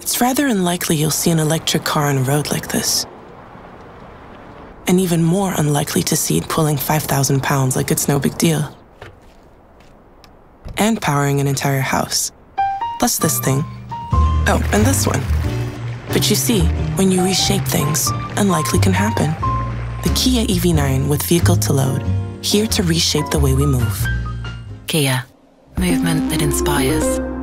It's rather unlikely you'll see an electric car on a road like this. And even more unlikely to see it pulling 5,000 pounds like it's no big deal. And powering an entire house. Plus this thing. Oh, and this one. But you see, when you reshape things, unlikely can happen. The Kia EV9 with vehicle to load, here to reshape the way we move. Kia, movement that inspires.